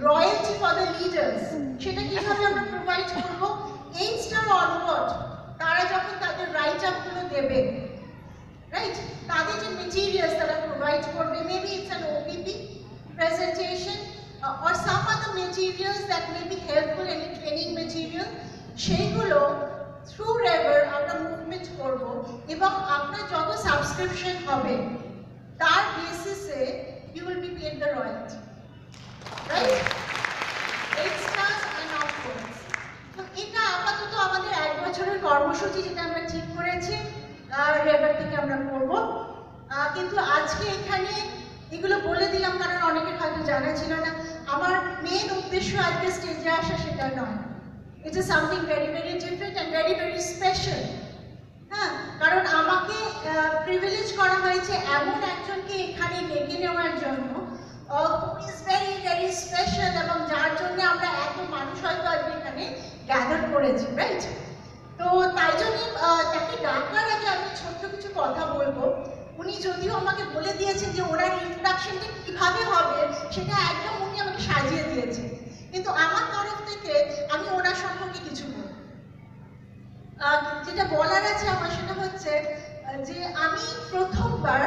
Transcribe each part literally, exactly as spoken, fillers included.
Royalty for the leaders সেটা কিভাবে আমরা প্রোভাইড করব এইট স্টার অনওয়ার্ড তারা যখন তাদের রাইট আপগুলো দেবে, রাইট, তাদের যে মেটেরিয়ালস তারা প্রোভাইড করবে, maybe it's an OPP presentation or some other materials that may be helpful, any training material, সেইগুলো থ্রু রেভার আমরা মুভমেন্ট করব এবং আপনার যত সাবস্ক্রিপশন হবে তার বেসিসে you will be paid the royalty, right, eight stars and upwards. তো এটা আপাতত আমাদের এক বছরের কর্মসূচি যেটা আমরা ঠিক করেছি রেভার থেকে আমরা করব। কিন্তু আজকে এখানে এগুলো বলে দিলাম কারণ অনেকের হয়তো জানা ছিল না। আমার মেন উদ্দেশ্য আজকে স্টেজে আসা সেটা নয়, it is something very very different and very very special. হ্যাঁ, কারণ আমাকে প্রিভিলেজ করা হয়েছে এমন একজনকে এখানে ডেকে নেওয়ার জন্য ইজ ভেরি ভেরি স্পেশাল এবং যার জন্য আমরা এত মানুষ হয়তো আজকে এখানে গ্যাদার করেছি, রাইট। তো তাই জন্য তাকে ডাকার আগে আমি ছোট্ট কিছু কথা বলবো। উনি যদিও আমাকে বলে দিয়েছেন যে ওনার ইন্ট্রোডাকশনটা কিভাবে হবে সেটা একদম উনি আমাকে সাজিয়ে দিয়েছেন, কিন্তু আমার তরফ থেকে আমি ওনার সম্পর্কে কিছু বলব। যেটা বলার আছে আমার সেটা হচ্ছে যে আমি প্রথমবার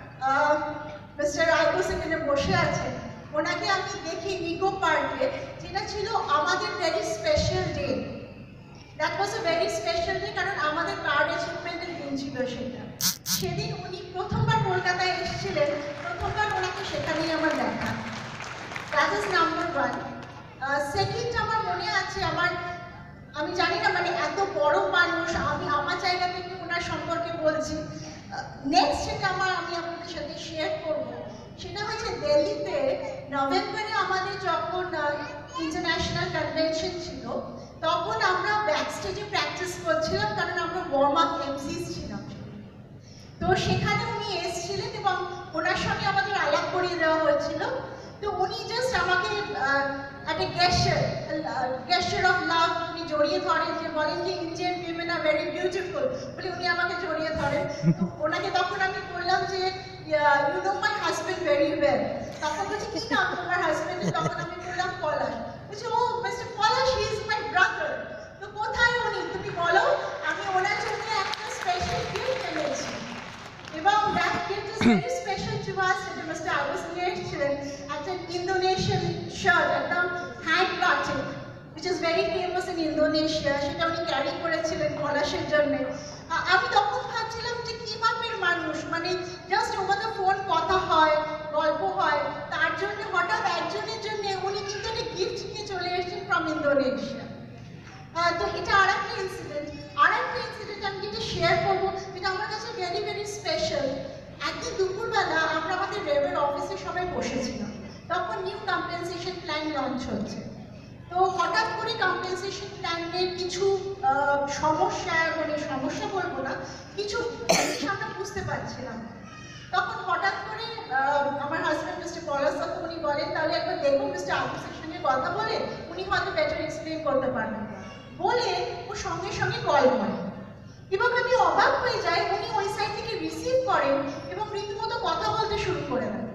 মিস্টার আইবো সেখানে বসে আছেন, ওনাকে আমি দেখি নিকো পার্কে, যেটা ছিল আমাদের very special day. That was a very special day কারণ আমাদের কার্ড অ্যাচিভমেন্টের দিন ছিল সেটা। সেদিন উনি প্রথমবার কলকাতায় এসেছিলেন, প্রথমবার ওনাকে সেখানেই আমার দেখা। That is number one. Second, আমার মনে আছে, আমার আমি জানি না মানে এত বড় মানুষ, আমি আমার জায়গা থেকে ওনার সম্পর্কে বলছি। নেক্সট যেটা আমার আমি আপনাদের সাথে শেয়ার করবো সেটা হচ্ছে দিল্লিতে নভেম্বরে আমাদের যখন ইন্টারন্যাশনাল কনভেনশন ছিল তখন আমরা ব্যাকস্টেজে প্র্যাকটিস করছিলাম কারণ আমরা ওয়ার্ম আপ এমসিস ছিলাম। তো সেখানে উনি এসেছিলেন এবং ওনার সঙ্গে আমাদের আলাপ করিয়ে দেওয়া হয়েছিল। তো উনি জাস্ট আমাকে একটা গেস্টার গেস্টার অফ লাভ উনি জড়িয়ে ধরেন, যে বলেন যে Indian women are very beautiful বলে উনি আমাকে জড়িয়ে ধরেন। তো ওনাকে তখন আমি বললাম যে you know my husband very well. তখন বলছি কি নাম তোমার হাজব্যান্ডের? তখন আমি বললাম পলাশ। বলছি ও mister Palash, he is my brother. তো কোথায় উনি তুমি বলো, আমি ওনার জন্য একটা স্পেশাল গিফট এনেছি এবং that gift is very special to us. এটা মিস্টার আইবো এসেছিলেন একটা ইন্দোনেশিয়ান শার্ট, একদম hand cutted, which is very famous in Indonesia, সেটা উনি ক্যারি করেছিলেন পলাশের জন্য। আমি তখন ভাবছিলাম যে কি মাপের মানুষ, মানে জাস্ট ওভার দ্য ফোন কথা হয়, গল্প হয়, তার জন্য হঠাৎ একজনের জন্য উনি কিন্তু একটা গিফট নিয়ে চলে এসেছেন ফ্রম ইন্দোনেশিয়া। তো এটা আর একটা ইনসিডেন্ট। আর একটা ইনসিডেন্ট আমি যেটা শেয়ার করবো যেটা আমার কাছে ভেরি ভেরি স্পেশাল। একদিন দুপুরবেলা আমরা আমাদের রেভের অফিসে সবাই বসেছিলাম, তখন নিউ কম্পেনসেশন প্ল্যান লঞ্চ হচ্ছে। তো হঠাৎ করে কম্পেনসেশন প্ল্যানের কিছু সমস্যা, মানে সমস্যা বলবো না, কিছু জিনিস আমরা বুঝতে পারছিলাম। তখন হঠাৎ করে আমার হাজব্যান্ড মিস্টার পলাশ তখন উনি বলেন তাহলে একবার দেখবো মিস্টার আবুসের সঙ্গে কথা বলে, উনি হয়তো বেটার এক্সপ্লেন করতে পারবেন বলে ও সঙ্গে সঙ্গে কল করে এবং আমি অবাক হয়ে যাই, উনি ওই সাইড থেকে রিসিভ করেন এবং রীতিমতো কথা বলতে শুরু করে দেন।